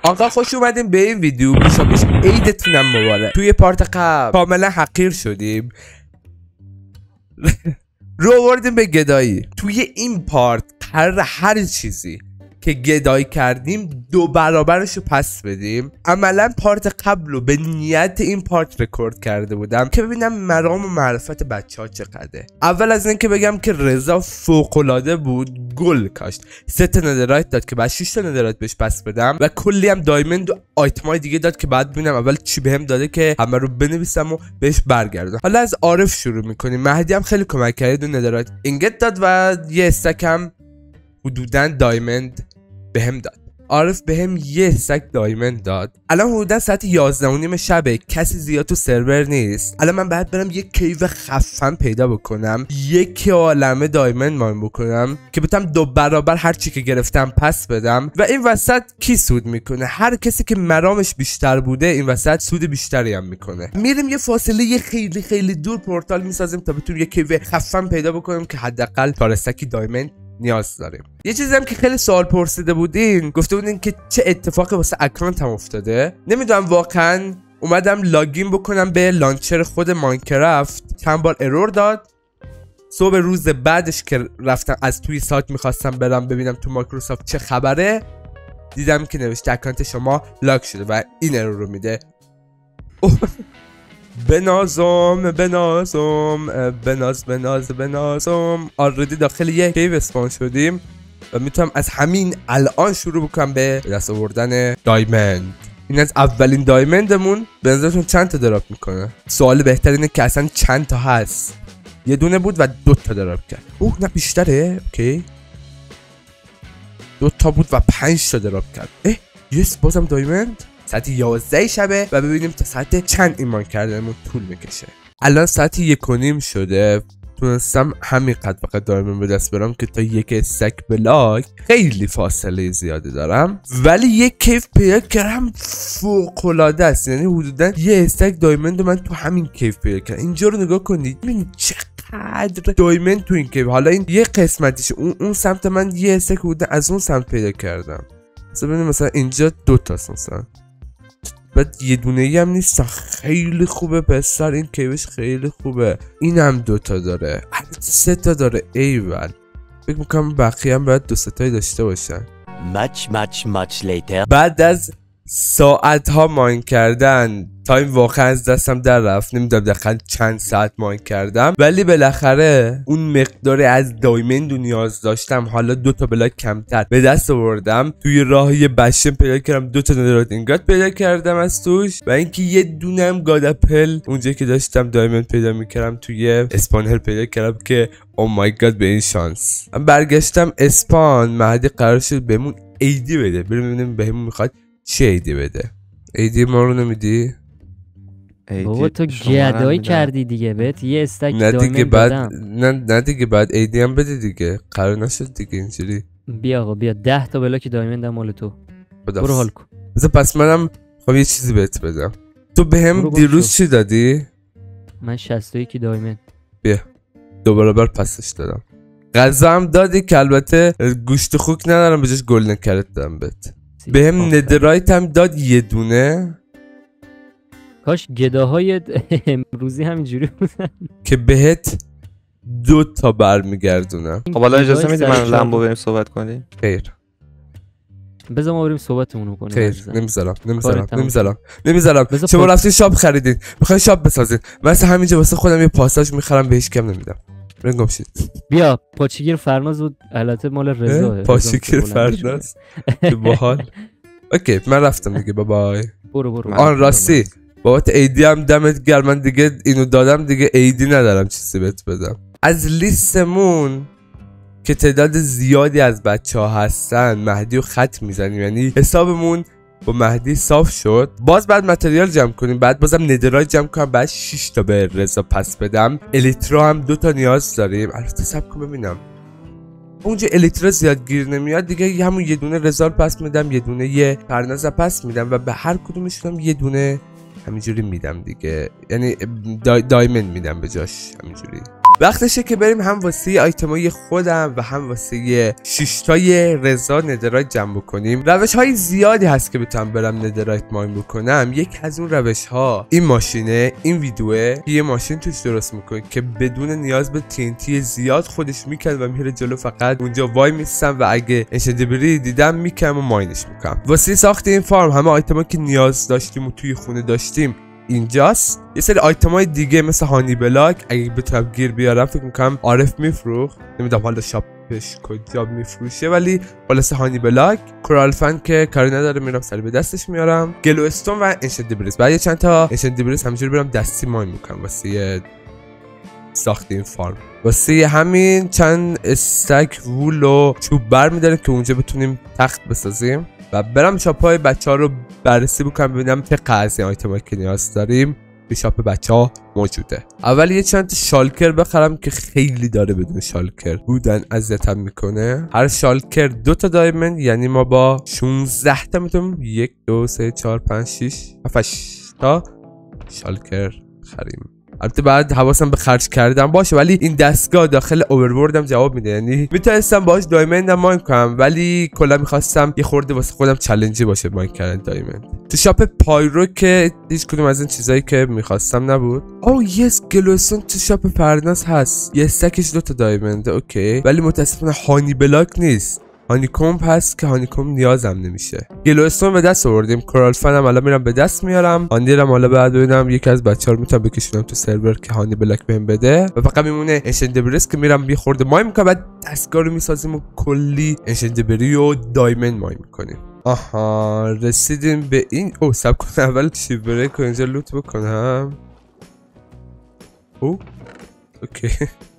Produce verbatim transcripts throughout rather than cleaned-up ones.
آقا خوش اومدیم به این ویدیو. پیشاپیش عیدتونم مبارک. توی پارت قبل کاملا حقیر شدیم رو آوردیم به گدایی. توی این پارت قرار هر چیزی که گدایی کردیم دو برابرش رو پس بدیم. عملا پارت قبل رو به نیت این پارت رکورد کرده بودم که ببینم مرام و معرفت بچه ها چقدره. اول از این که بگم که رضا فوق‌العاده بود، گل کاشت. سه تا ندرایت داد که بعد شش تا ندرایت بهش پس بدم و کلی هم دایموند و آیتمای دیگه داد که بعد ببینم اول چی بهم داده که همه رو بنویسم و بهش برگردم. حالا از عارف شروع میکنیم. مهدی هم خیلی کمک کرد، دو ندرایت اینگت داد و یه استک هم حدوداً دایموند بهم داد. عارف بهم یه استک دایموند داد. الان حدوداً ساعت یازده و نیم شبه، کسی زیاد تو سرور نیست. الان من باید برم یه کیو خفن پیدا بکنم، یک عالمه دایموند ماین بکنم که بتونم دو برابر هر چی که گرفتم پس بدم. و این وسط کی سود میکنه؟ هر کسی که مرامش بیشتر بوده این وسط سود بیشتری هم میکنه. میریم یه فاصله یه خیلی خیلی دور پورتال میسازیم تا بتونیم یه کیو خفن پیدا بکنیم که حداقل تا استکی دایموند نیاز داریم. یه چیزی هم که خیلی سوال پرسیده بودین، گفته بودین که چه اتفاقی واسه اکانت هم افتاده. نمیدونم واقعا. اومدم لاگین بکنم به لانچر خود ماینکرافت، چند بار ارور داد. صبح روز بعدش که رفتم از توی سایت میخواستم برم ببینم تو مایکروسافت چه خبره، دیدم که نوشته اکانت شما لاگ شده و این ارور رو میده. بنازم بنازم بناز بناز بنازم آردی داخل یک کیو اسپان شدیم و میتونم از همین الان شروع بکنم به دست آوردن دایموند. این از اولین دایموندمون. به نظرتون چند تا دراپ میکنه؟ سوال بهتر اینه که اصلا چند تا هست. یه دونه بود و دو تا دراپ کرد. اوه نه بیشتره. اوکی دو تا بود و پنج تا دراپ کرد. اه یس بازم دایموند. ساعت یازده شبه و ببینیم تا ساعت چند ایمان کردنمون طول میکشه. الان ساعت یک و نیم شده. تونستم همین قد فقط دایموند به دست برم که تا یک استک بلاک خیلی فاصله زیاده دارم، ولی یک کیف پیدا کردم فوق‌العاده است. یعنی حدودا یه استک دایموند من تو همین کیف پیدا کردم. اینجا رو نگاه کنید، ببینید چقدر دایموند تو این کیف. حالا این یه قسمتیشه. اون اون سمت من یه استک حدودا از اون سمت پیدا کردم. مثلا ببینید مثلا اینجا دو تاست مثلا. بعد یه دونه ای هم نیست. خیلی خوبه پسر، این کیوش خیلی خوبه. این هم دوتا داره، سه تا داره. ایول فکر میکنم بقیه هم باید دو سه تایی داشته باشن. much much much later. بعد از ساعت ها ماین کردن، تایم واقعا از دستم در رفت. نمیدونم دقیقا چند ساعت ماین کردم، ولی بالاخره اون مقداری از دایموند رو نیاز داشتم. حالا دو تا بلاک کمتر به دست آوردم. توی راه یه بشم پیدا کردم، دو تا ندرات اینگات پیدا کردم از توش و اینکه یه دونه هم گاد اپل اونجا که داشتم دایموند پیدا میکردم توی اسپان هل پیدا کردم که او مای گاد به این شانس. من برگشتم اسپان. مهدی قرار شد بهمون ایدی بده. بریم ببینیم بهمون میخواد چه ایدی بده. ایدی ما رو نمیدی؟ بابا تو گدایی کردی دیگه. بهت یه استک نه دیگه بعد نه نه دیگه بعد ایدی هم بده دیگه. قرار نشد دیگه اینجوری. بیا آقا بیا ده تا بلاک دایموند هم مال تو. برو حال کن. پس منم خب یه چیزی بهت بدم. تو بهم دیروز چی دادی؟ من شصت و یک دایموند. بیا دو برابر پسش دادم. غذا هم دادی که البته گوشت خوک ندارم، بجاش گلدن کرت دادم بهت. بهم ندرایت هم داد یه دونه. کاش گداهای امروزی همینجوری بودن که بهت دو تا برمیگردونم. خب حالا اجازه میدی من لمبو بریم صحبت کنیم؟ خیر بذار ما بریم صحبتمون کنیم. خیر نمیذارم نمیذارم نمیذارم نمیذارم. شما رفتین شاپ خریدین، میخواین شاپ بسازین. من اصلا همینجا واسه خودم یه پاساژ میخرم، به هیچ کم نمیدم. بریم گم شید. بیا پاچیگیر فرناز بود. البته مال رضا. پاچیگیر فرناز باحال. اوکی من رفتم دیگه. بای بای. برو برو. آن راستی بابت ایدی هم دمت گرم. من دیگه اینو دادم دیگه، ایدی ندارم چیزی بهت بدم. از لیستمون که تعداد زیادی از بچه ها هستن مهدی رو خط میزنیم. یعنی حسابمون با مهدی صاف شد. باز بعد متریال جمع کنیم، بعد بازم ندرایت جمع کنم، بعد شش تا به رضا پس بدم. الیترا هم دو تا نیاز داریم. البته صبر کن ببینم اونجا الیترا زیاد گیر نمیاد دیگه. همون یه دونه رضا پس میدم، یه دونه یه فرناز پس میدم و به هر کدومشون یه دونه همینجوری میدم دیگه. یعنی دای دایموند میدم به جاش همینجوری. وقتشه که بریم هم واسه آیتمای خودم و هم واسه شیشتای رضا ندرایت جمع بکنیم. روش های زیادی هست که بتونم برم ندرایت ماین بکنم. یک از اون روش ها این ماشینه، این ویدیوه که یه ماشین توش درست میکنه که بدون نیاز به تی ان تی زیاد خودش میکنه و میره جلو. فقط اونجا وای میستم و اگه انشدبری دیدم میکنم و ماینش میکنم. واسه ساخت این فارم همه آیتما که نیاز داشتیم و توی خونه داشتیم اینجاست. یه سری آیتمای دیگه مثل هانی بلاک اگه بتونم گیر بیارم فکر میکنم عارف میفروخت، نمیدونم حالا شاپش کجا میفروشه، ولی خلاص هانی بلاک، کورال فن که کاری نداره میرم سری به دستش میارم، گلو استون و انشنت بریز. بعد چند تا انشنت بریز همینجوری برم دستی ماین میکنم واسه ساخت این فارم. واسه همین چند استک وول و چوب بر میداریم که اونجا بتونیم تخت بسازیم و برم شاپ های بچه ها رو بررسی بکنم ببینم چه قضیه آیتمایی که نیاز داریم به شاپ بچه ها موجوده. اول یه چند شالکر بخرم که خیلی داره بدون شالکر بودن اذیتم میکنه. هر شالکر دو تا دایموند، یعنی ما با شانزده تا میتونیم یک دو سه چهار پنج شش هفت تا شالکر خریم. البته بعد حواسم به خرج کردم باشه، ولی این دستگاه داخل اووربوردم جواب میده، یعنی میتونستم باهاش دایموند ماین کنم ولی کلا میخواستم یه خورده واسه خودم چالنجی باشه ماین کردن دایموند. تو شاپ پایرو که هیچ کدوم از این چیزایی که میخواستم نبود. او یس گلوستون تو شاپ فرناز هست، یه استکش دو تا دایموند اوکی، ولی متاسفانه هانی بلاک نیست. هانیکومب هست که هانیکومب نیازم نمیشه. گلوستون به دست آوردیم، کورال فن هم الان میرم به دست میارم. هاندیرم حالا بعد ببینم یکی از بچه‌ها رو میتونم بکشونم تو سرور که هانی بلاک بهم بده و فقط میمونه انشندبریس که میرم یه خورده ماین میکنم، بعد دستگاه رو میسازیم و کلی انشندبری و دایموند ماین میکنیم. آها رسیدیم به این. او سب کن اول چی بریک رو اینجا لوت بکنم. او اوکی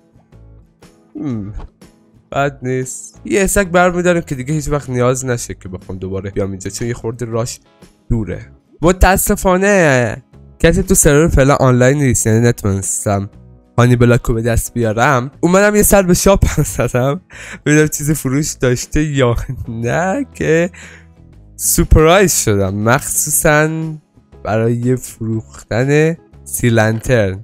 بد نیست. یه اسک برمیداریم که دیگه هیچ وقت نیاز نشه که بخوام دوباره بیام اینجا، چون یه خورده راش دوره. متاسفانه کسی تو سرور فعلا آنلاین نیست، یعنی نتونستم هانی بلاک رو به دست بیارم. اومدم یه سر به شاپ زدم ببینم چیز فروش داشته یا نه، که سورپرایز شدم مخصوصا برای فروختن سی لنترن.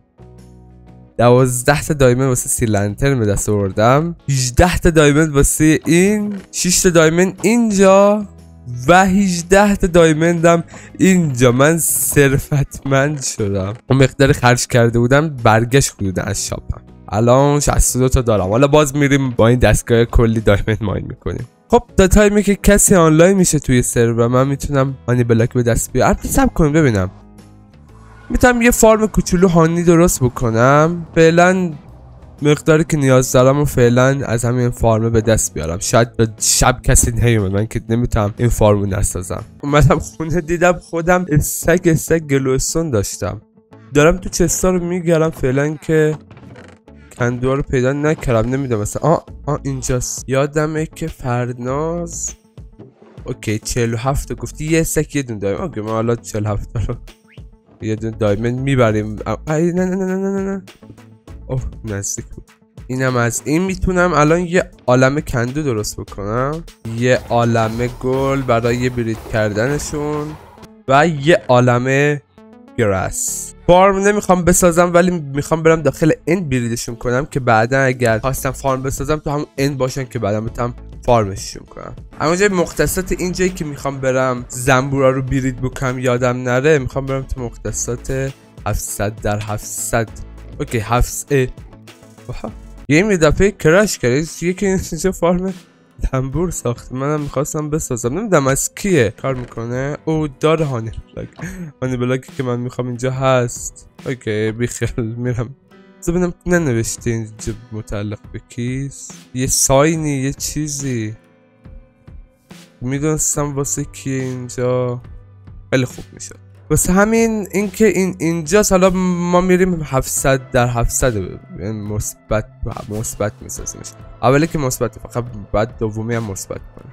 دوازده تا دایموند واسه سی لنترن به دست آوردم، هجده تا دایموند واسه این، شش تا دایموند اینجا و هجده تا دایموندم اینجا. من ثروتمند شدم. اون مقدار خرج کرده بودم برگشت حدود از شاپم. الان شصت و دو تا دارم. حالا باز میریم با این دستگاه کلی دایموند ماین میکنیم. خب تا تایمی که کسی آنلاین میشه توی سرور من میتونم هانی بلاک به دست بیارم. صبر کنیم ببینم. میتونم یه فارم کوچولو هانی درست بکنم. فعلا مقداری که نیاز دارم و فعلا از همین فارم به دست بیارم. شاید شب کسی نیومد، من که نمیتونم این فارمو نسازم. اومدم خونه دیدم خودم استک استک گلوستون داشتم. دارم تو چستا رو میگرم فعلا که کندوها رو پیدا نکردم. نمیدونم مثلا آه آه اینجاست. یادمه که فرناز اوکی چهل و هفت گفتی یه استک یه دون داریم. اوکی ما حالا چهل و هفت رو یه دون دایموند میبریم. ای نه نه نه نه نه اوه نزدیک بود. اینم از این. میتونم الان یه عالمه کندو درست بکنم، یه عالمه گل برای برید کردنشون و یه عالمه گراس. فارم نمیخوام بسازم ولی میخوام برم داخل این بریدشون کنم که بعدا اگر خواستم فارم بسازم تو همون این باشن که بعدا بتونم فارمشون کنم. اما جای مختصات اینجایی که میخوام برم زنبورا رو برید بکنم یادم نره، میخوام برم تو مختصات هفتصد در هفتصد. اوکی هفتصد یه می دفعه کراش کرد. یکی اینجا فارم زنبور ساخت. منم میخواستم بسازم، نمیدونم از کیه کار میکنه. او داره هانی بلاک. هانی بلاکی که من میخوام اینجا هست. اوکی بیخیال میرم. ببینم ننوشته اینجا متعلق به کیست. یه ساینی یه چیزی میدونستم واسه کیه اینجا. خیلی خوب میشه. واسه همین اینکه این اینجاست. حالا ما میریم هفتصد در هفتصد مثبت مثبت میسازیمش. اولی که مثبت فقط بعد دومی هم مثبت کنیم.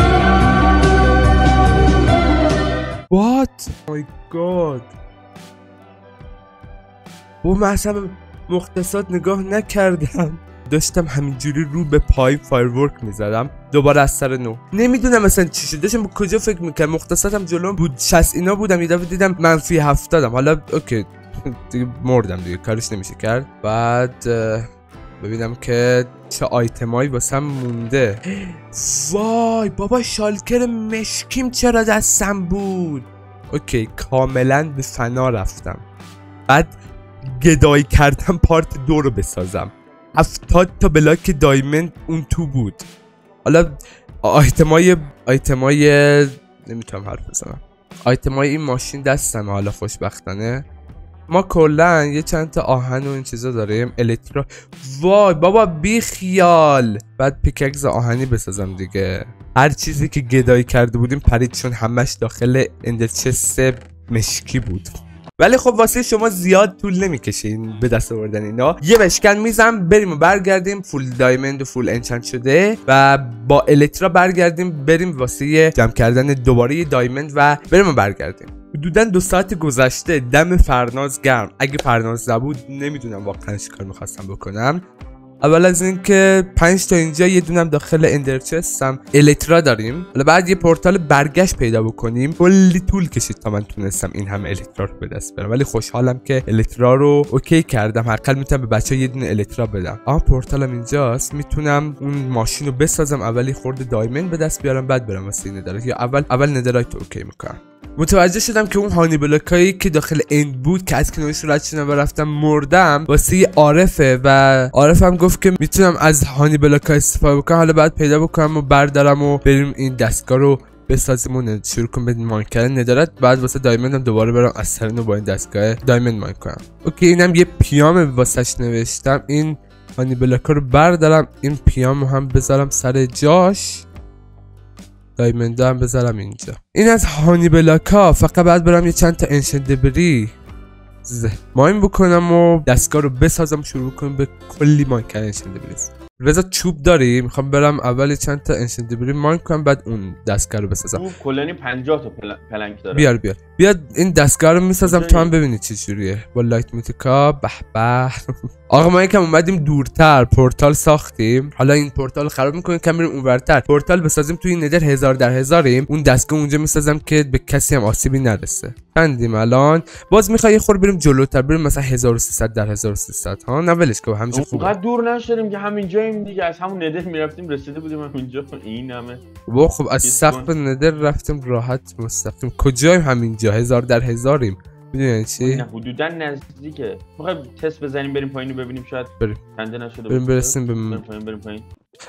What? Oh my god. و من اصلا مختصات نگاه نکردم، داشتم همینجوری رو به پای فایرورک میزدم دوباره از سر نو. نمیدونم مثلا چی شد، داشتم کجا فکر میکردم، مختصاتم جلوم بود شصت اینا بودم، یه دفعه دیدم منفی هفتادم. حالا اوکی دیگه مردم دیگه، کارش نمیشه کرد. بعد ببینم که چه آیتمایی واسم مونده. وای بابا شالکر مشکیم چرا دستم بود. اوکی کاملا به فنا رفتم. بعد گدایی کردم پارت دو رو بسازم، هفتاد تا بلاک دایموند اون تو بود. حالا آیتمای آیتمای نمیتونم حرف بزنم، آیتمای این ماشین دستمه. حالا خوشبختانه ما کلا یه چند تا آهن و این چیزا داریم. الکترا وای بابا بی خیال. بعد پیککس آهنی بسازم دیگه. هر چیزی که گدایی کرده بودیم پرید چون همش داخل اندرچست مشکی بود. ولی خب واسه شما زیاد طول نمیکشین به دست آوردن اینا. یه بشکن میزم بریم و برگردیم فول دایموند و فول انچنت شده و با الکترا برگردیم بریم واسه جمع کردن دوباره دایموند و بریم و برگردیم. حدوداً دو ساعت گذشته، دم فرناز گرم. اگه فرناز نبود نمیدونم واقعا چی کار میخواستم بکنم. اول از اینکه پنج تا اینجا یه دونم داخل اندرچستم الکترا داریم. حالا بعد یه پورتال برگشت پیدا بکنیم. کلی طول کشید تا من تونستم این همه الکترا رو به دست بیارم، ولی خوشحالم که الکترا رو اوکی کردم. حداقل میتونم به بچه‌ها یه دونه الکترا بدم. آها پورتالم اینجاست، میتونم اون ماشین رو بسازم، اولی خورده دایموند به دست بیارم بعد برم واسه ندرایت، یا اول اول ندرایت اوکی میکنم. متوجه شدم که اون هانی بلاکایی که داخل اند بود که از کنارش رد شدم و رفتم مردم واسه عارفه و عارف هم گفت که میتونم از هانی بلاکا استفاده بکنم. حالا بعد پیدا بکنم و بردارم و بریم این دستگاه رو بسازیم و شروع کنم به ماین کردن ندارت. بعد واسه دایموند هم دوباره برم از سر نو با این دستگاه دایموند ماین کنم. اوکی اینم یه پیام واسش نوشتم. این هانی بلاکا رو بردارم، این پیامو هم بذارم سر جاش، دایموند هم بذارم اینجا. این از هانی بلاکا. فقط بعد برم یه چند تا انشنت دبری ماین بکنم و دستگاه رو بسازم، شروع کنم به کلی ماین کردن انشنت دبری. رضا چوب داری؟ میخوام برم اول چند تا انشنت دبری ماین کنم بعد اون دستگاه رو بسازم. اون کلانی پنجاه تا پلنک داره. بیار بیار بیاد این دستگاه رو میسازم تو هم ببینید چه جوریه با لایت میتیکا. به به آقا ما یکم اومدیم دورتر، پورتال ساختیم. حالا این پورتال خراب میکنیم کم بریم اونورتر، پورتال بسازیم توی این ندر هزار در هزاریم. اون دستگاه اونجا میسازم که به کسی هم آسیبی نرسه. چندیم الان؟ باز میخوای یه خور بریم جلوتر، بریم مثلا هزار و سیصد در هزار و سیصد ها. نه ولش کن همینجا خوبه. اونقدر دور نشدیم که همینجاییم دیگه، از همون ندر میرفتیم رسیده بودیم همینجا. این همه با خب از سقف ندر رفتیم راحت مستقیم. کجاییم؟ همینجا هزار در هزاریم. میدونی چی؟ نه حدودا نزدیکه. میخوایم تست بزنیم بریم پایین ببینیم شاید بریم کنده نشده. بریم برسیم به بریم پایین بریم پایین.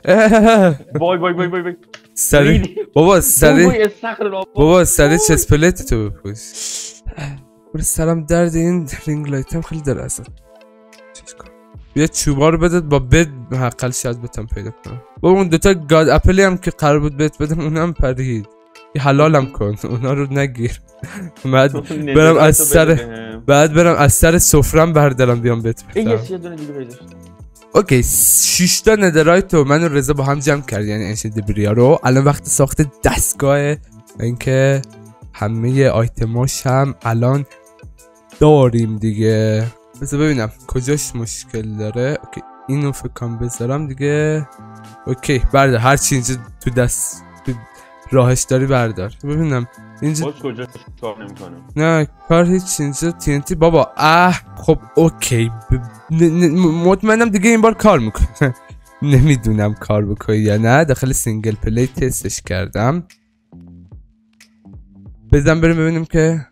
وای وای وای وای سری بابا سری بابا سری چست پلیت تو بپوش. برای سرم درد این رینگ لایت هم خیلی داره اصلا. چیز کن بیا چوبا رو بدد با بد حقل شاید بتم پیدا کنم. بابا اون دوتا گاد اپلی هم که قرار بود بهت بدم اونم پرید. یه حلالم کن اونا رو نگیر. بعد برم از سر بعد برم از سر سفرم بردارم بیام بهت بدم. یه سه دونه دیگه پیدا شد. اوکی شش تا ندرایت رو من و رضا با هم جمع کردیم، یعنی انشنت دبریا رو. الان وقت ساخت دستگاه، اینکه همه آیتماش هم الان داریم دیگه. بذار ببینم کجاش مشکل داره. اوکی اینو فکر کنم بذارم دیگه. اوکی بردار هر چی اینجا تو دست تو راهش داری بردار. ببینم اینجا کجا کار نمیکنه. نه کار هیچ اینجا تی ان تی بابا. اه خب اوکی ب... مطمئنم دیگه این بار کار میکنه. نمیدونم کار بکنه یا نه. داخل سینگل پلی تستش کردم. بزن بریم ببینیم که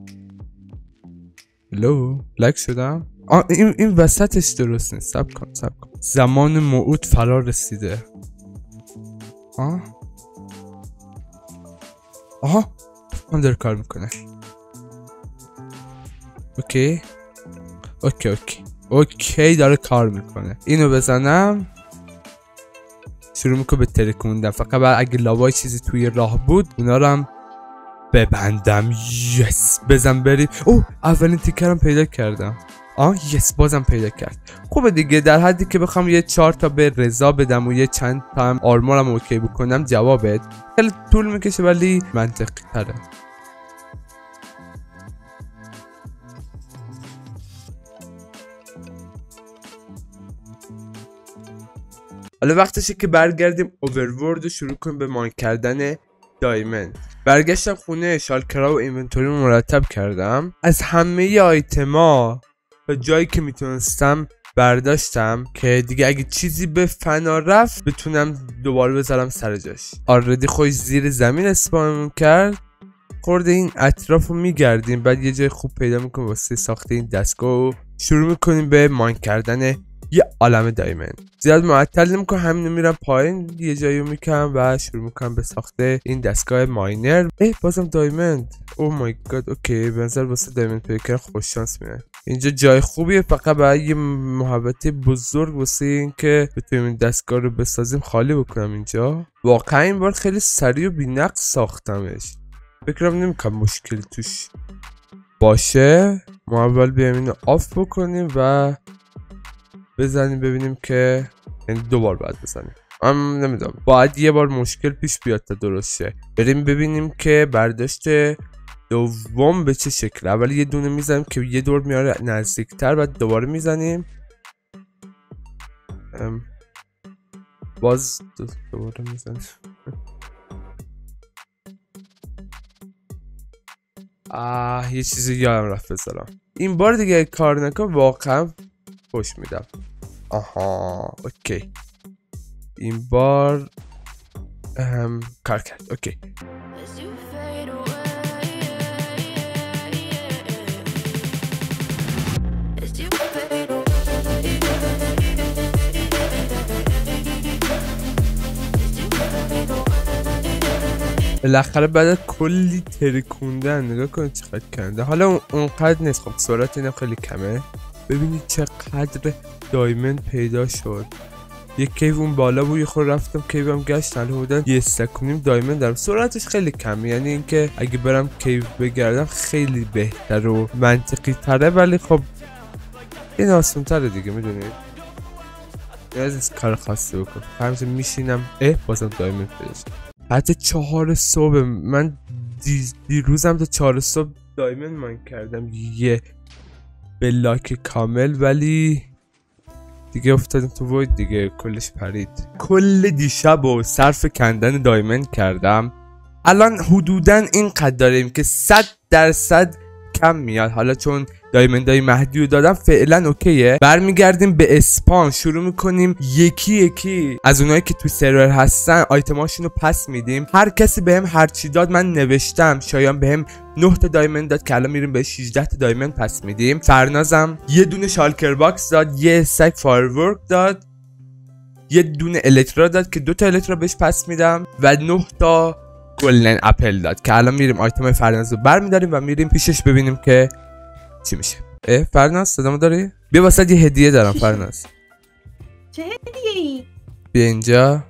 لو لک شدم. آه این این وسطش درست نیست. سب کن سب کن زمان موعود فرا رسیده. آه آها اون داره کار میکنه. اوکی اوکی اوکی اوکی داره کار میکنه. اینو بزنم شروع میکنه به ترکوندن. فقط بعد اگه لاوای چیزی توی راه بود اونا رو هم ببندم. یس بزن بریم. اوه اولین تیکرم پیدا کردم. آه یس بازم پیدا کرد. خوبه دیگه در حدی که بخوام یه چهار تا به رضا بدم و یه چند تا هم آرمورم اوکی بکنم جوابت خیلی طول میکشه ولی منطقی تره. حالا وقتشه که برگردیم اوورورد و شروع کنیم به ماین کردن دایموند. برگشتم خونه، شالکرا و اینونتوری مرتب کردم، از همه آیتما تا جایی که میتونستم برداشتم که دیگه اگه چیزی به فنا رفت بتونم دوباره بذارم سر جاش. آردی خوش زیر زمین اسپان کرد، خورده این اطراف رو میگردیم، بعد یه جای خوب پیدا میکنیم واسه ساخته این دستگاه و شروع میکنیم به ماین کردن یه عالم دایموند. زیاد معطل نمیکنم، همینو میرم پایین یه جایی رو میکنم و شروع میکنم به ساخته این دستگاه ماینر. اه بازم دایموند، او مای گاد. اوکی به نظر واسه دایموند پیکر خوش شانس میاد. اینجا جای خوبیه، فقط باید یه محبت بزرگ واسه این که بتونیم این دستگاه رو بسازیم خالی بکنم. اینجا واقعا این بار خیلی سریع و بی‌نقص ساختمش، فکرم نمیکنم مشکلی توش باشه. ما اول بیایم اینو آف بکنیم و بزنیم ببینیم که یعنی دوبار باید بزنیم. من نمیدونم باید یه بار مشکل پیش بیاد تا درست شه. بریم ببینیم که برداشت دوم به چه شکل. اول یه دونه میزنیم که یه دور میاره نزدیکتر، بعد دوباره میزنیم باز دوباره میزنیم. آه یه چیزی یادم رفت بذارم. این بار دیگه کار نکن واقعا خوش میدم. آها اوکی این بار هم کار کرد. اوکی بالاخره بعد از کلی ترکوندن نگاه کنید چقدر کنده. حالا اونقدر نیست، خب سرعت اینم خیلی کمه. ببینید چقدر دایموند پیدا شد. یک کیو اون بالا بود، یه خور رفتم کیو هم گشت، حالا بودن یه استکنیم دایموند دارم. سرعتش خیلی کمه، یعنی اینکه اگه برم کیو بگردم خیلی بهتر و منطقی تره، ولی خب این آسان تره دیگه میدونید. از این کار خاصی بکن همچه میشینم اه بازم دایموند پیدا شد. حتی چهار صبح من دیروزم تا چهار صبح دایموند ماین کردم یه بلاک کامل، ولی دیگه افتادم تو وید دیگه، کلش پرید. کل دیشب و صرف کندن دایموند کردم. الان حدوداً اینقدر داریم که صد درصد کم میاد. حالا چون دایموندای مهدی رو دادم فعلا اوکیه. برمیگردیم به اسپان، شروع میکنیم یکی یکی از اونایی که تو سرور هستن آیتماشون رو پس میدیم. هر کسی بهم هر چی داد من نوشتم. شایان بهم نه تا دایموند داد که الان میریم به شانزده تا دایموند پس میدیم. فرنازم یه دونه شالکر باکس داد، یه استک فایرورک داد، یه دونه الکترا داد که دو تا الکترا بهش پس میدم و نه تا گلدن اپل داد که الان میریم آیتم فرناز رو برمیداریم و میریم پیشش ببینیم که چی میشه. اه فرناز صدامو داری؟ بیا واسه یه هدیه دارم فرناز. چه هدیه ای؟ بیا اینجا.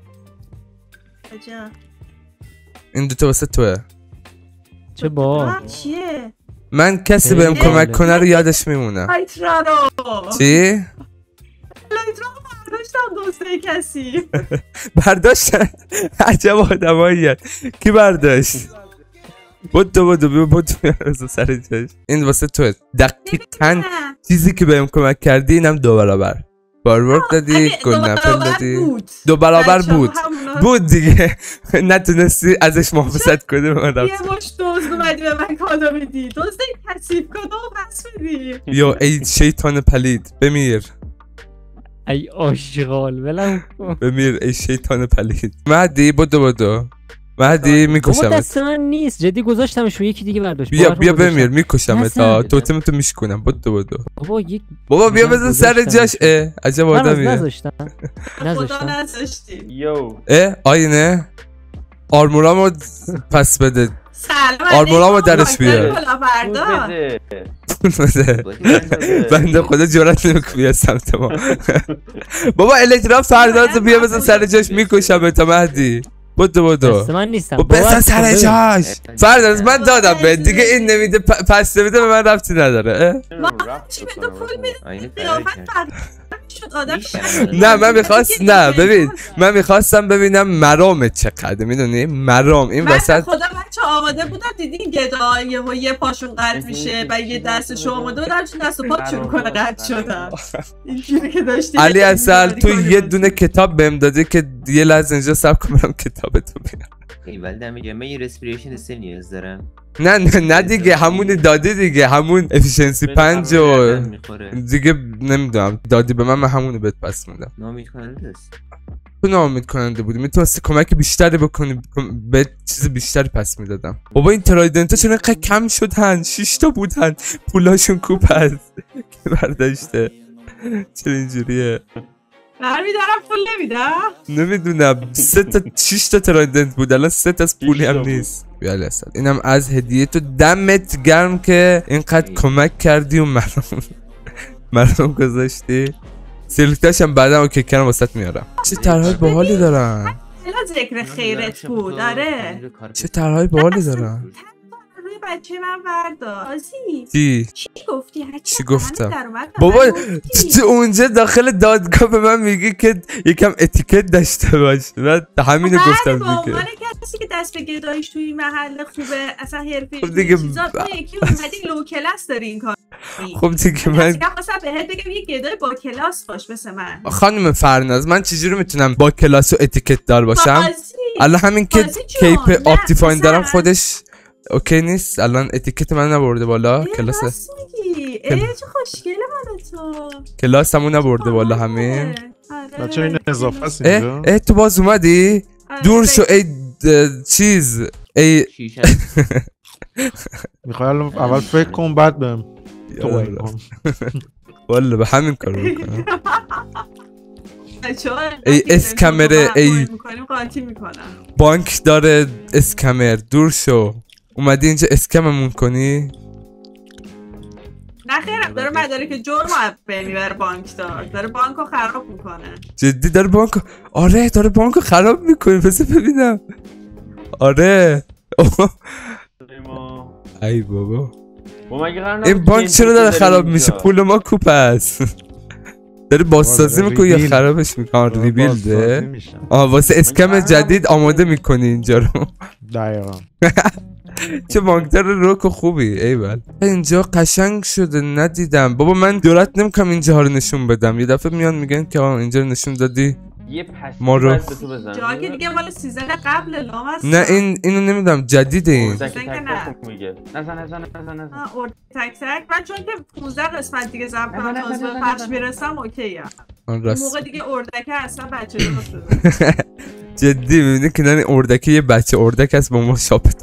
کجا؟ این دوتا واسه توه. چه با؟ چیه؟ من کسی بهم کمک کنه رو یادش میمونه. لایترا رو. چی؟ لایترا رو برداشتم دوسته کسی. برداشتن؟ عجب آدماییه. کی برداشت؟ بودو بودو بیا بودو بیا سر جاش. این واسه توه. دقیقاً چیزی که بهم کمک کردی اینم دو برابر. فایرورک دادی، گلدن اپل دادی. دو برابر بود. بود دیگه. نتونستی ازش محافظت کنی به من رفت. یه مش دوز اومدی به من کادو میدی. دوزده کثیف کادو پس بدی. یا ای شیطان پلید بمیر. ای آشغال ولم کن. بمیر ای شیطان پلید. مهدی بودو بودو. مهدی میکشم. بابا دست من نیست، جدی گذاشتمش رو یکی دیگه برداشت. بیا بیا بمیر میکشم تا توتم تو میشکنم. بودو بودو. بابا یک بابا بیا بزن سر جاش. اه عجب آدمیه. نذاشتم. نذاشتم. خدا نذاشتی. یو. اه آینه. آرمورامو پس بده. سلام. آرمورامو درش بیار. بده. بده. بنده خدا جرأت نمیکنه بیا سمت ما. بابا الکترا فردازو بیا بزن سر جاش میکشم تا مهدی. بودو بودو. دست من نیستم. بزن سر جاش. فرداز من دادم به دیگه این نمیده پس نمیده به من ربطی نداره. ما چی به تو پول میده؟ شد آدم. نه من میخواست نه ببین من میخواستم ببینم مرام چقدر میدونی مرام این وسط. خدا من بچه آماده بودن دیدین گدا یه یه پاشون قطع میشه و یه دستشو آماده بودن چون دست و پا شروع کنه قطع شدن اینجوری که داشتی علی اصل تو یه دونه کتاب بهم دادی که یه لحظه اینجا صبر کنم کتابتو بیارم. ای ولی میگم من یه رسپیریشن سه نیاز دارم. نه نه نه دیگه همون دادی دیگه همون افیشنسی پنج و دیگه نمیدونم دادی به من من همونو بهت پس میدم. ناامید کننده است. تو ناامید کننده بودی میتونستی کمک بیشتری بکنی به چیز بیشتری پس میدادم. بابا این ترایدنت ها چون اینقدر کم شدن شش تا بودن پولاشون کوپ هست که برداشته چرا اینجوریه؟ برمیدارم پول نمیدم؟ نمیدونم سه تا شش تا ترایدنت بود الان سه تا از پولی هم نیست. بیالی اصلا اینم از هدیه تو دمت گرم که اینقدر کمک کردی و مرام مرام گذاشتی. سیلکتاش هم بعدا اوکی کردم واسط میارم. چه طرحهای باحالی دارن. الان ذکر خیرت بود داره. چه طرحهای باحالی دارن. روی بچه من بردازی. چی؟ چی گفتی؟ چی گفتم؟ بابا تو اونجا داخل دادگاه به من میگی که یکم اتیکت داشته باش. من همینو گفتم دیگه. عنوان کسی که دست به گدایش توی این محل خوبه اصلا حرفی خب دیگه چیزا تو یکی اومدی لو کلاس داری این کار. خب دیگه من اصلا بهت بگم یه گدای با کلاس باش مثل من. خانم فرناز من چجوری میتونم با کلاس و اتیکت دار باشم؟ الان همین که کیپ آپتیفاین دارم خودش اوکی نیست. الان اتیکت من نبرده بالا کلاس. ای چه خوشگله مال تو. کلاس همون نبرده بالا همین. بچه این اضافه است اینجا. اه تو باز اومدی؟ دور شو ای چیز ای میخوای اول فکر کن بعد بهم والا به همین کار میکنم. ای اسکمره ای بانک داره اسکمر دور شو. اومدی اینجا اسکممون کنی؟ نه خیرم داره مدارک جرم رو میبره بانک دار داره بانکو خراب میکنه. جدی داره بانکو آره داره بانکو خراب میکنه. پس ببینم آره ای بابا این بانک چرا داره خراب میشه؟ پول ما کوپ هست. داره بازسازی میکنی یا خرابش میکنی؟ ریبیلده؟ آه واسه اسکم جدید آماده میکنی اینجا رو. دقیقا چه بانکدار روک و خوبی. ایول اینجا قشنگ شده ندیدم. بابا من جرئت نمیکنم اینجاها رو نشون بدم. یه دفعه میان میگن که اینجا رو نشون دادی یه پس ما رو جا که دیگه مال سیزن قبل لام هست. نه این اینو نمیدونم جدیده این. نزن نزن نزن نزن. اورد تک تک من چون که پانزده قسمت دیگه ضبط کنم تازه به پخش میرسم اوکی ام. موقع دیگه اردکه اصلا بچه درست جدی میبینی که نه اردکه یه بچه اردک هست با ما شاپتو.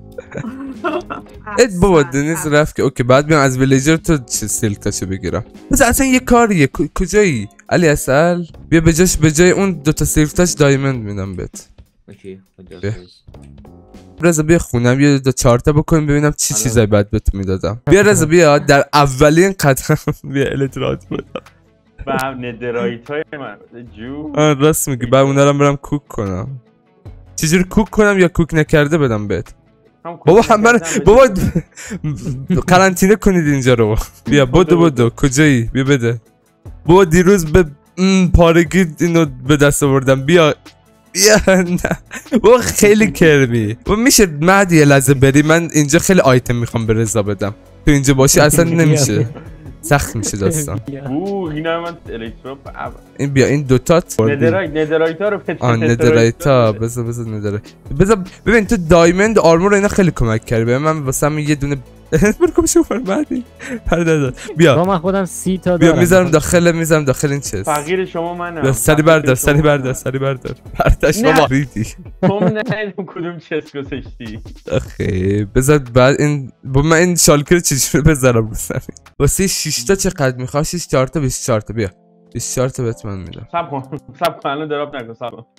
ات بابا دنیز رفت که اوکی بعد بیام از ویلیجر تو چه سیلکتاشو بگیرم. بس اصلا یه کاریه کجایی علی اصل بیا به جاش به جای اون دوتا سیلکتاش دایموند میدم بهت. اوکی رضا بیا خونم یه دو چهار تا بکنیم ببینم چی چیزای بعد بهت میدادم. بیا رضا بیا در اولین قدم بیا الکترات بدم. با هم ندرایت های من جو. آه راست میگی بعد اونا رو برم کوک کنم. چجوری کوک کنم یا کوک نکرده بدم بهت؟ بابا همه بابا قرنطینه کنید اینجا رو. بیا بدو بدو کجایی بیا بده. بابا دیروز به پارگی اینو به دست آوردم. بیا بیا نه بابا خیلی کرمی. بابا میشه مهدی یه لحظه بری من اینجا خیلی آیتم میخوام به رضا بدم. تو اینجا باشی اصلا نمیشه سخت میشه داستان. اوه اینا من الکترو این بیا این دوتات ندرایت ندرایت ها رو پت آن ندرایت ها بذار بذار ندرایت بذار ببین تو دایموند آرمور اینا خیلی کمک کردی به من. واسه یه دونه برو شو فرمادی پرده بیا من خودم سی تا دارم. بیا میذارم داخل میذارم داخل این چیز. فقیر شما منم. سری بردار سری بردار سری بردار پرتش بابا ریدی. تو نه کدوم چسک گذاشتی؟ اخی بذار بعد این با من این شالکر چجوری بذارم رو سر. واسه شش تا چقدر میخوای؟ شش چهار تا بیست و چهار تا بیا بیست و چهار تا بهت من میدم. صبر کن صبر کن الان دراپ نکن صبر کن.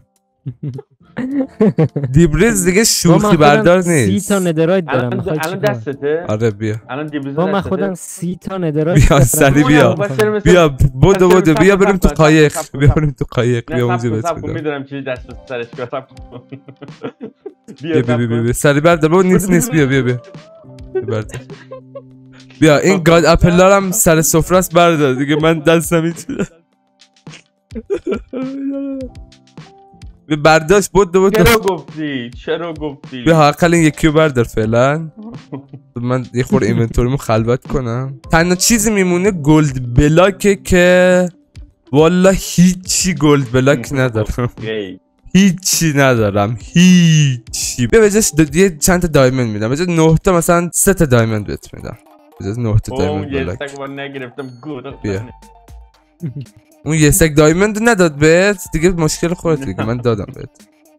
دیبریز دیگه شوخی بردار نیست. سی تا ندرایت دارم. الان دستته؟ آره بیا. الان دیبریز دستته؟ من خودم سی تا ندرایت بیا سری بیا. بیا بودو بودو بیا بریم تو قایق. بیا بریم تو قایق. بیا اونجا بس. صبر کن میدونم چی دست سرش کار. بیا بیا بیا بیا سری بردار. بابا نیست نیست بیا بیا بیا. بردار. بیا این گاد اپلارم سر سفره است بردار دیگه من دستم میتونه. برداشت بود بود چرا گفتی چرا گفتی به حقیقت این یکی رو بردار فعلا. من یه خور اینونتوریمو خلوت کنم. تنها چیزی میمونه گلد بلاکه که والا هیچی گلد بلاک ندارم. هیچی ندارم هیچی. بیا بجاش یه چند تا دایمند میدم. بجاش نه تا مثلا سه تا دایمند بهت میدم. بجاش نه تا دایمند بلاک. بیا اون یه سک دایمند نداد بهت دیگه مشکل خودت دیگه. من دادم بهت.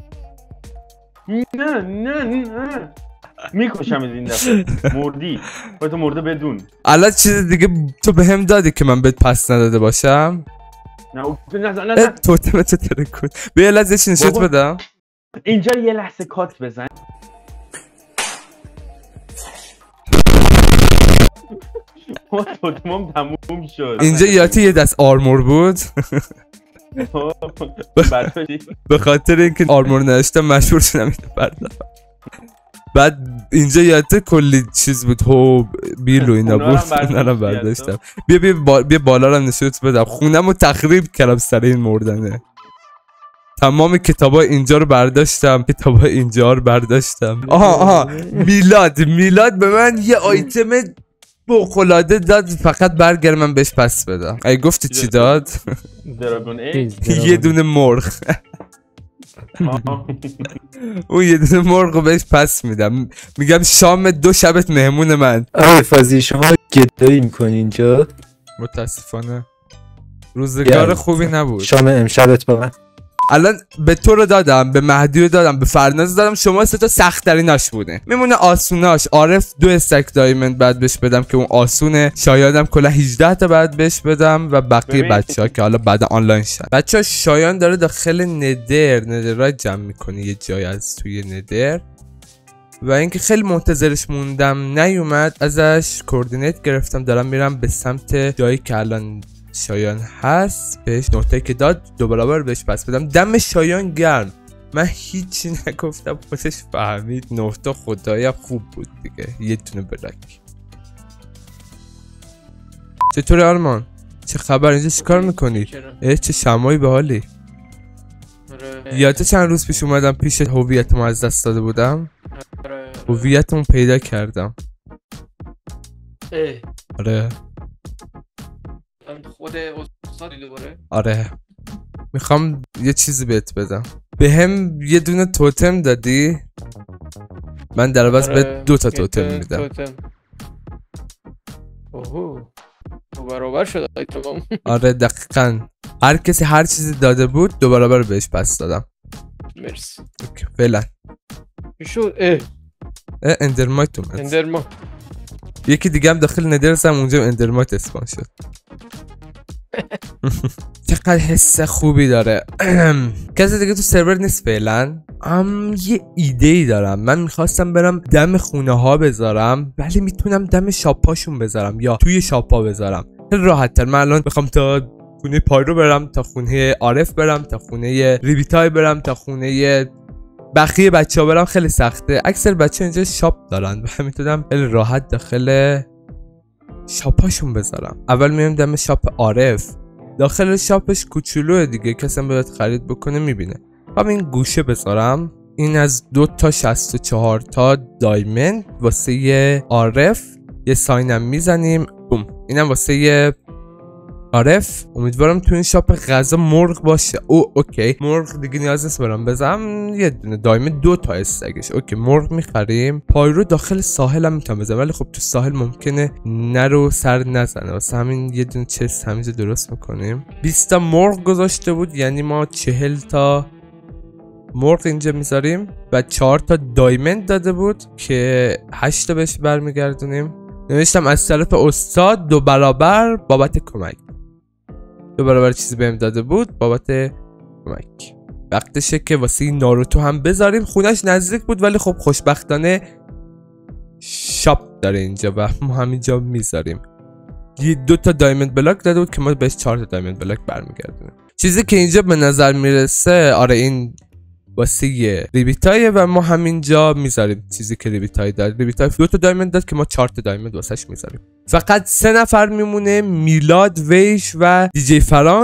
نه نه نه میکشم این دفعه. مردی خودتو مرده بدون. الان چیز دیگه تو به هم دادی که من بهت پس نداده باشم. نه نه نه نه توتم چه ترکون. بیا لحظه یه نشوت بدم. اینجا یه لحظه کات بزن. توتمم تموم شد. اینجا یاتی یه دست آرمور بود. به خاطر اینکه آرمور نداشتم مشهور شدم اینو بردم. بعد اینجا یاته کلی چیز بود هو بیل و اینا بود. اونا رو برداشتم. بیا بیا با... بیا بالا رو نشوت بدم. خونم رو تخریب کردم سر این مردنه. تمام کتابا اینجا رو برداشتم. کتابا اینجا رو برداشتم. آها آها میلاد میلاد به من یه آیتم بخلاده داد فقط برگر من بهش پس بدم. ای گفتی چی داد؟ دراگون یه دونه مرغ. اون یه دونه مرغ رو بهش پس میدم. میگم شام دو شبت مهمون من. آره فازی شما گدایی میکنی اینجا؟ متاسفانه روزگار خوبی نبود. شام امشبت با من. الان به تو رو دادم، به مهدی رو دادم، به فرناز دادم. شما سه تا سخت تریناش بوده. میمونه آسوناش. عارف دو استک دایمند بعد بهش بدم که اون آسونه. شایانم کلا هجده تا بعد بهش بدم و بقیه بچه‌ها که حالا بعد آنلاین شدن. بچه‌ها شایان داره داخل ندر ندرای جمع میکنه یه جای از توی ندر و اینکه خیلی منتظرش موندم نیومد. ازش کوردینیت گرفتم دارم میرم به سمت جایی که الان شایان هست. بهش نقطه‌ای که داد دو برابر بهش پس بدم. دم شایان گرم. من هیچی نگفتم خودش فهمید. نقطه خدایا خوب بود دیگه. یه دونه بلاک. چطوری آرمان؟ چه خبر؟ اینجا چیکار میکنی؟ اه چه شمایی به حالی. یادت چند روز پیش اومدم پیش هویتمو از دست داده بودم. هویتمو پیدا کردم. آره خود استادی دوباره؟ آره میخوام یه چیزی بهت بدم. به هم یه دونه توتم دادی. من در عوض به دو تا توتم میدم. اوه دو برابر شد آیتمم. آره دقیقاً هر کسی هر چیزی داده بود دو برابر بهش پس دادم. مرسی. فعلا شد. اه اه اندرمایت اومد. اندرما یکی دیگه هم داخل ندرسم اونجا اندرمایت اسپان شد. چقدر حس خوبی داره. کسی دیگه تو سرور نیست فعلا. ام یه ایده ای دارم. من میخواستم برم دم خونه ها بذارم ولی میتونم دم شاپاشون بذارم یا توی شاپا بذارم. خیلی راحت تر. من الان میخوام تا خونه پایرو برم، تا خونه عارف برم، تا خونه ریبیتای برم، تا خونه بقیه بچه ها برم. خیلی سخته. اکثر بچه اینجا شاپ دارن و میتونم خیلی راحت داخل شاپاشون بذارم. اول میام دم شاپ عارف. داخل شاپش کوچولوه دیگه کسی بیاد خرید بکنه میبینه. هم این گوشه بذارم. این از دو تا شصت و چهار تا دایمند واسه عارف. یه ساینم میزنیم. بوم. اینم واسه عارف. امیدوارم تو این شاپ غذا مرغ باشه. او اوکی مرغ دیگه نیاز نیست برام بزنم. یه دونه دایمند دو تا استگش. اوکی مرغ میخریم. پایرو داخل ساحل هم میتونم بزنم ولی خب تو ساحل ممکنه نرو سر نزنه واسه همین یه دونه چست همینجا درست میکنیم. بیست تا مرغ گذاشته بود یعنی ما چهل تا مرغ اینجا میذاریم و چهار تا دایمند داده بود که هشت تا بهش برمیگردونیم. نوشتم از طرف استاد دو برابر بابت کمک. دو برابر چیزی بهم داده بود بابت کمک. وقتشه که واسه ناروتو هم بذاریم. خونش نزدیک بود ولی خب خوشبختانه شاپ داره اینجا و ما همینجا میذاریم. یه دو تا دایمند بلاک داده بود که ما بهش چهار تا دایمند بلاک برمیگردونیم. چیزی که اینجا به نظر میرسه آره این واسه ریبیتای و ما همینجا میذاریم چیزی که ریبیتای داد. ریبیتای دو تا دایمند داد که ما چهار تا دایمند واسش میذاریم. فقط سه نفر میمونه. میلاد، ویش و دیجی فران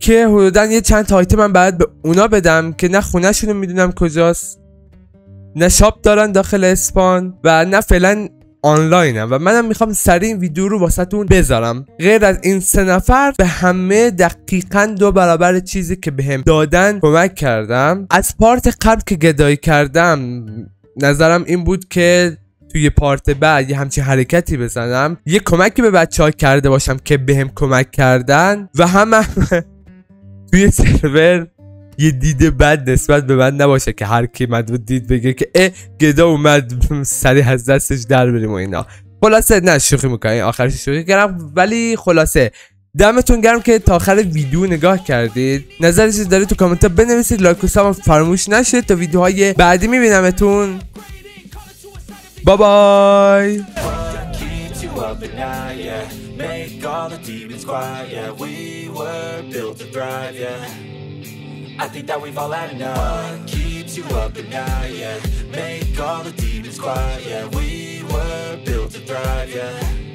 که حدوداً یه چند تا آیتم من باید به اونا بدم که نه خونه‌شون رو میدونم کجاست، نه شاپ دارن داخل اسپان و نه فعلا آنلاینم و منم میخوام سریع این ویدیو رو واسهتون بذارم. غیر از این سه نفر به همه دقیقاً دو برابر چیزی که بهم دادن کمک کردم. از پارت قبل که گدایی کردم نظرم این بود که توی پارت بعد یه همچین حرکتی بزنم، یه کمکی به بچه ها کرده باشم که بهم کمک کردن و هم, هم توی سرور یه دید بد نسبت به من نباشه که هر کی من دید بگه که اه گدا اومد سریع از دستش در بریم و اینا. خلاصه نه شوخی میکنم، آخرش شوخی کردم، ولی خلاصه دمتون گرم که تا آخر ویدیو نگاه کردید. نظری چیز دارید تو کامنت ها بنویسید، لایک و ساب فراموش نشه. تا ویدیوهای بعدی میبینمتون، بای بای. Up at night, yeah. Make all the demons quiet, yeah. We were built to thrive, yeah. I think that we've all had enough. What keeps you up at night, yeah. Make all the demons quiet, yeah. We were built to thrive, yeah.